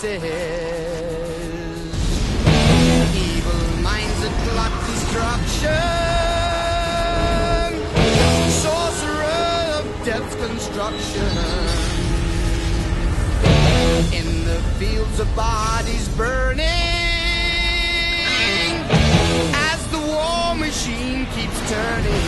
says. Evil minds that plot destruction, sorcerer of death's construction. In the fields of bodies burning, as the war machine keeps turning.